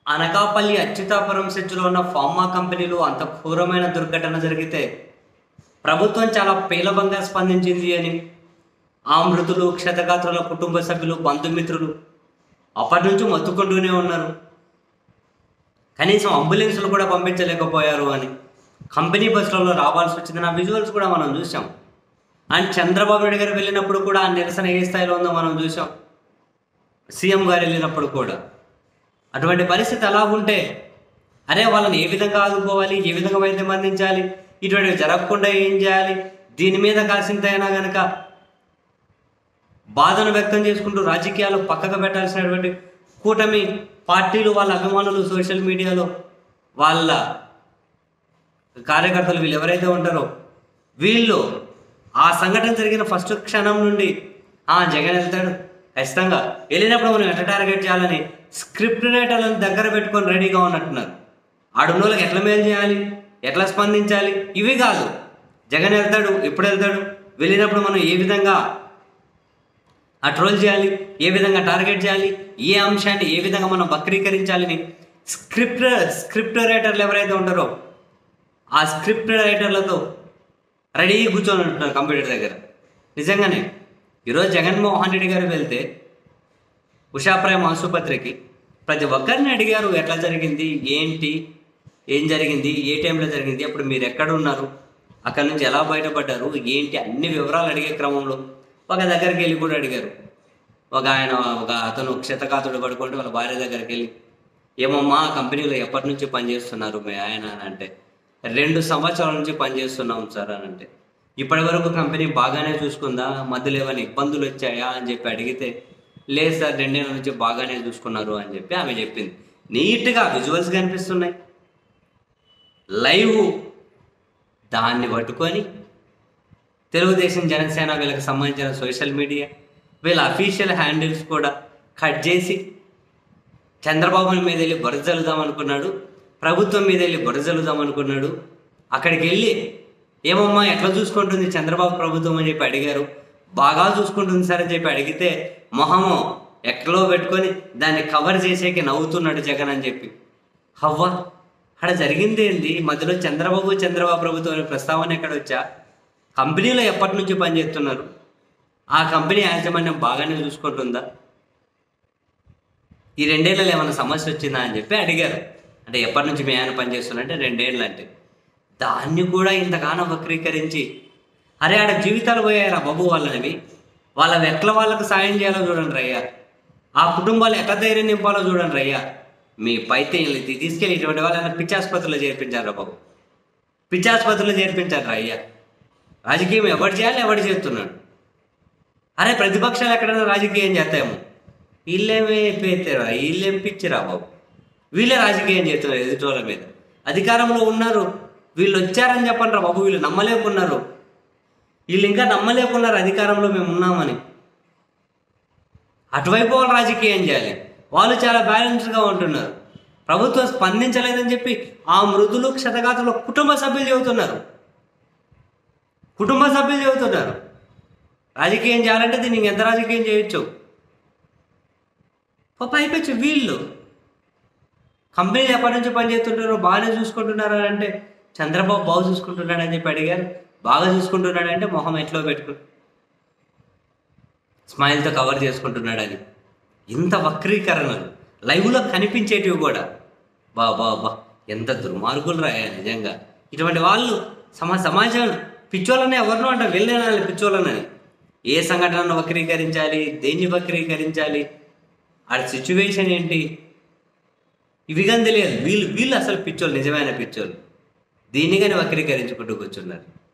అనకాపల్లి అచ్యుతాపురం సెచ్చులో ఉన్న ఫార్మా కంపెనీలు అంత ఘోరమైన దుర్ఘటన జరిగితే ప్రభుత్వం చాలా పేలవంగా స్పందించింది అని ఆ మృతులు, క్షతగాత్రుల కుటుంబ సభ్యులు, బంధుమిత్రులు అప్పటి నుంచి మొత్తుకుంటూనే ఉన్నారు. కనీసం అంబులెన్సులు కూడా పంపించలేకపోయారు అని కంపెనీ బస్సులలో రావాల్సి వచ్చింది. నా విజువల్స్ కూడా మనం చూసాం. అండ్ చంద్రబాబు నాయుడు గారు వెళ్ళినప్పుడు కూడా ఆ నిరసన ఏ స్థాయిలో ఉందో మనం చూసాం. సీఎం గారు వెళ్ళినప్పుడు కూడా అటువంటి పరిస్థితి ఎలా ఉంటే అరే వాళ్ళని ఏ విధంగా ఆదుకోవాలి, ఏ విధంగా వైద్యం అందించాలి, ఇటువంటివి జరగకుండా ఏం చేయాలి, దీని మీద కాసింతైనా కనుక బాధను వ్యక్తం చేసుకుంటూ రాజకీయాలు పక్కకు పెట్టాల్సినటువంటి కూటమి పార్టీలు, వాళ్ళ అభిమానులు, సోషల్ మీడియాలో వాళ్ళ కార్యకర్తలు వీళ్ళు ఎవరైతే ఉంటారో వీళ్ళు ఆ సంఘటన జరిగిన ఫస్ట్ క్షణం నుండి జగన్ వెళ్తాడు ఖచ్చితంగా, వెళ్ళినప్పుడు మనం ఎట్లా టార్గెట్ చేయాలని స్క్రిప్ట్ రైటర్లను దగ్గర పెట్టుకొని రెడీగా ఉన్నట్టున్నారు. ఆడున్నోళ్ళకి ఎట్లా మేలు చేయాలి, ఎట్లా స్పందించాలి, ఇవి కాదు. జగన్ వెళ్తాడు, ఎప్పుడు వెళ్తాడు, వెళ్ళినప్పుడు మనం ఏ విధంగా ఆ ట్రోల్ చేయాలి, ఏ విధంగా టార్గెట్ చేయాలి, ఏ అంశాన్ని ఏ విధంగా మనం వక్రీకరించాలని స్క్రిప్ట్ రైటర్లు ఎవరైతే ఉంటారో ఆ స్క్రిప్ట్ రైటర్లతో రెడీ కూర్చొని ఉంటున్నారు కంప్యూటర్ దగ్గర. నిజంగానే ఈరోజు జగన్మోహన్ రెడ్డి గారు వెళ్తే ఉషాప్రాయం ఆసుపత్రికి ప్రతి ఒక్కరిని అడిగారు ఎట్లా జరిగింది, ఏంటి, ఏం జరిగింది, ఏ టైంలో జరిగింది, అప్పుడు మీరు ఎక్కడ ఉన్నారు, అక్కడి నుంచి ఎలా బయటపడ్డారు, ఏంటి, అన్ని వివరాలు అడిగే క్రమంలో ఒక దగ్గరికి వెళ్ళి కూడా అడిగారు. ఒక అతను క్షతగాతుడు పడుకుంటే వాళ్ళ భార్య దగ్గరికి వెళ్ళి ఏమమ్మా కంపెనీలో ఎప్పటి నుంచి పనిచేస్తున్నారు మీ ఆయన అని అంటే 2 సంవత్సరాల నుంచి పనిచేస్తున్నాం సార్ అని అంటే ఇప్పటి వరకు కంపెనీ బాగానే చూసుకుందా, మధ్యలో ఏమైనా ఇబ్బందులు వచ్చాయా అని చెప్పి అడిగితే లేదు సార్ 2 ఏళ్ళ నుంచి బాగానే చూసుకున్నారు అని చెప్పి ఆమె చెప్పింది. నీట్గా విజువల్స్ కనిపిస్తున్నాయి, లైవ్. దాన్ని పట్టుకొని తెలుగుదేశం, జనసేన వీళ్ళకి సంబంధించిన సోషల్ మీడియా వీళ్ళ అఫీషియల్ హ్యాండిల్స్ కూడా కట్ చేసి చంద్రబాబు మీద వెళ్ళి బురజలుదాం అనుకున్నాడు, ప్రభుత్వం మీద వెళ్ళి బురజలుదాం అనుకున్నాడు. అక్కడికి వెళ్ళి ఏమమ్మా ఎట్లా చూసుకుంటుంది చంద్రబాబు ప్రభుత్వం అని చెప్పి అడిగారు. బాగా చూసుకుంటుంది సార్ అని చెప్పి అడిగితే మొహము ఎక్కడో పెట్టుకొని దాన్ని కవర్ చేసేకి నవ్వుతున్నాడు జగన్ అని చెప్పి. హవ్వా అక్కడ జరిగింది ఏంటి, మధ్యలో చంద్రబాబు ప్రభుత్వం అనే ప్రస్తావన ఎక్కడ వచ్చా? కంపెనీలో ఎప్పటి నుంచి పనిచేస్తున్నారు, ఆ కంపెనీ యాజమాన్యం బాగానే చూసుకుంటుందా, ఈ 2 ఏళ్ళలో ఏమైనా సమస్య వచ్చిందా అని చెప్పి అడిగారు. అంటే ఎప్పటి నుంచి మీ ఆయన పనిచేస్తున్నారంటే 2 ఏళ్ళు అంటే దాన్ని కూడా ఇంతగానో వక్రీకరించి అరే ఆడ జీవితాలు పోయారా బాబు వాళ్ళనివి, వాళ్ళని ఎట్లా వాళ్ళకు సాయం చేయాలో చూడండి రయ్యా, ఆ కుటుంబాలు ఎట్లా ధైర్యం నింపాలో చూడండి రయ్యా. మీ పైత్యం తీసుకెళ్ళి ఇటువంటి వాళ్ళని పిచ్చాసుపత్రిలో చేర్పించారు బాబు, పిచ్చాసుపత్రిలో చేర్పించారు రయ్యా. రాజకీయం ఎవరు చేయాలి, ఎవరు చేస్తున్నాడు. అరే ప్రతిపక్షాలు ఎక్కడైనా రాజకీయం చేస్తాయేమో, వీళ్ళేమే పేతారా, వీళ్ళేం పిచ్చిరా బాబు, వీళ్ళే రాజకీయం చేస్తున్నారు ఎదుటోళ్ళ మీద. అధికారంలో ఉన్నారు, వీళ్ళు వచ్చారని చెప్పండి రా బాబు, వీళ్ళు నమ్మలేకున్నారు, వీళ్ళు ఇంకా నమ్మలేకున్నారు అధికారంలో మేము ఉన్నామని. అటువైపు వాళ్ళు రాజకీయం చేయాలి, వాళ్ళు చాలా బ్యాలెన్స్డ్గా ఉంటున్నారు. ప్రభుత్వం స్పందించలేదని చెప్పి ఆ మృతులు, క్షతగాతులు కుటుంబ సభ్యులు చెబుతున్నారు. రాజకీయం చేయాలంటే దీనికి ఎంత రాజకీయం చేయొచ్చు. పైపెచ్చు వీళ్ళు కంపెనీలు ఎప్పటి నుంచి పనిచేస్తుంటారో బాగానే చూసుకుంటున్నారు అని అంటే చంద్రబాబు బాగా చూసుకుంటున్నాడని చెప్పి అడిగారు. బాగా చూసుకుంటున్నాడంటే మొహం ఎట్లో పెట్టుకుని స్మైల్తో కవర్ చేసుకుంటున్నాడని. ఇంత వక్రీకరణలు లైవ్లో కనిపించేటివి కూడా బా ఎంత దుర్మార్గులు రాయా నిజంగా. ఇటువంటి వాళ్ళు సమాజం పిచ్చోళ్ళని ఎవరినో అంటారు, వెళ్ళేనాలి పిచ్చోళ్ళనని. ఏ సంఘటనను వక్రీకరించాలి, దేన్ని వక్రీకరించాలి, ఆ సిచ్యువేషన్ ఏంటి, ఇవి కానీ తెలియదు. వీళ్ళు అసలు పిచ్చోళ్ళు, నిజమైన పిచ్చోళ్ళు. దీన్ని కానీ వక్రీకరించుకుంటూ కూర్చున్నారు.